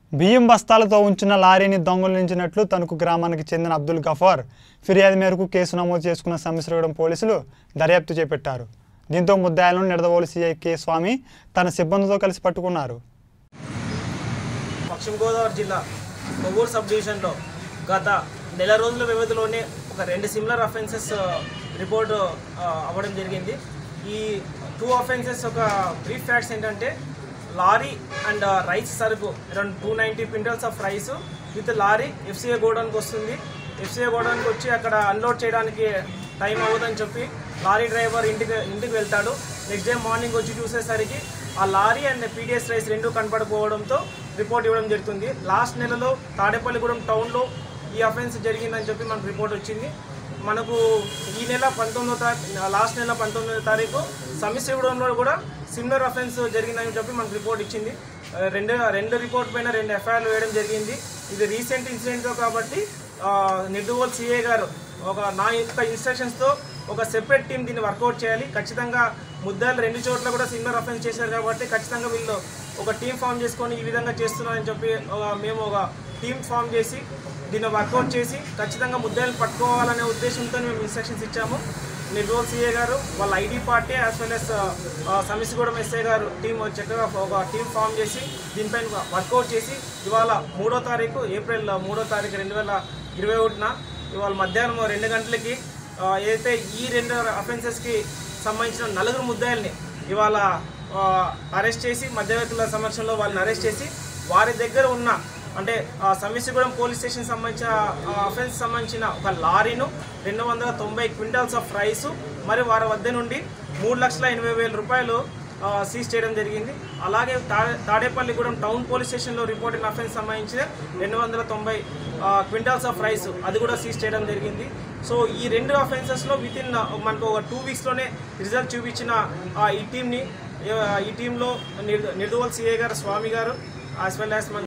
బియ్యం బస్తాలతో ఉంచిన లారీని దొంగిలించినట్లు తణుకు గ్రామానికి చెందిన అబ్దుల్ గఫార్ ఫిర్యాదు మేరకు కేసు నమోదు చేసుకున్న సమిశ్రగూడెం పోలీసులు దర్యాప్తు చేపట్టారు. దీంతో ముద్దాయిలను నిడదవోలు సీఐ కె స్వామి తన సిబ్బందితో కలిసి పట్టుకున్నారు. పశ్చిమ గోదావరి జిల్లా కొవ్వూరు సబ్ డివిజన్లో గత నెల రోజుల వ్యవధిలోనే ఒక 2 సిమిలర్ అఫెన్సెస్ రిపోర్ట్ అవ్వడం జరిగింది. ఈ 2 అఫెన్సెస్ ఒక బ్రీఫ్ ఫ్యాక్ట్స్ ఏంటంటే లారీ అండ్ రైస్ సరుకు around 290 quintals of rice with lorry FCA గోడౌన్కి వస్తుంది. ఎఫ్సిఏ గోడౌన్కి వచ్చి అక్కడ అన్లోడ్ చేయడానికి టైం అవ్వదని చెప్పి లారీ డ్రైవర్ ఇంటికి వెళ్తాడు. నెక్స్ట్ డే మార్నింగ్ వచ్చి చూసేసరికి ఆ లారీ అండ్ పీడిఎస్ రైస్ రెండు కనపడకపోవడంతో రిపోర్ట్ ఇవ్వడం జరుగుతుంది. లాస్ట్ నెలలో తాడేపల్లిగూడెం టౌన్లో ఈ అఫెన్స్ జరిగిందని చెప్పి మనకు రిపోర్ట్ వచ్చింది. మనకు ఈ నెల 19వ లాస్ట్ నెల 19వ తారీఖు సమిశ్రగూడెంలో కూడా సిమిలర్ అఫెన్స్ జరిగిందని చెప్పి మనకు రిపోర్ట్ ఇచ్చింది. రెండు రిపోర్ట్ పైన 2 ఎఫ్ఐఆర్లు వేయడం జరిగింది. ఇది రీసెంట్ ఇన్సిడెంట్ కాబట్టి నిడదవోలు సిఐ గారు నా యొక్క ఇన్స్ట్రక్షన్స్తో ఒక సెపరేట్ టీం దీన్ని వర్కౌట్ చేయాలి. ఖచ్చితంగా ముద్దాయిలు 2 చోట్ల కూడా సిమిలర్ అఫెన్స్ చేశారు కాబట్టి ఖచ్చితంగా వీళ్ళు ఒక టీం ఫామ్ చేసుకొని ఈ విధంగా చేస్తున్నారని చెప్పి మేము ఒక టీం ఫామ్ చేసి దీన్ని వర్కౌట్ చేసి ఖచ్చితంగా ముద్దాయిలు పట్టుకోవాలనే ఉద్దేశంతో మేము ఇన్స్ట్రక్షన్స్ ఇచ్చాము. నిడదవోలు సిఐ గారు వాళ్ళ ఐడి పార్టీ యాజ్ వెల్ ఎస్ సమిశ్రగూడెం ఎస్ఐ గారు టీం చక్కగా ఒక టీం ఫామ్ చేసి దీనిపైన వర్కౌట్ చేసి ఇవాళ 3వ తారీఖు ఏప్రిల్ 3వ తారీఖు 2021న ఇవాళ మధ్యాహ్నం 2 గంటలకి ఏదైతే ఈ 2 అఫెన్సెస్కి సంబంధించిన 4 ముద్దాయిల్ని ఇవాళ అరెస్ట్ చేసి మధ్యవర్తుల సమక్షంలో వాళ్ళని అరెస్ట్ చేసి వారి దగ్గర ఉన్న అంటే సమిశ్రగూడెం పోలీస్ స్టేషన్ సంబంధించిన అఫెన్స్ సంబంధించిన ఒక లారీను 290 క్వింటల్స్ ఆఫ్ రైస్ మరి వారి వద్ద నుండి 3,80,000 రూపాయలు సీజ్ చేయడం జరిగింది. అలాగే తాడేపల్లిగూడెం టౌన్ పోలీస్ స్టేషన్లో రిపోర్టింగ్ అఫెన్స్ సంబంధించిన 290 క్వింటల్స్ ఆఫ్ రైస్ అది కూడా సీజ్ చేయడం జరిగింది. సో ఈ 2 అఫెన్సెస్లో వితిన్ మనకు ఒక 2 వీక్స్లోనే రిజల్ట్ చూపించిన ఈ టీంలో నిడదవోలు సిఐ గారు స్వామి గారు యాజ్ వెల్ యాజ్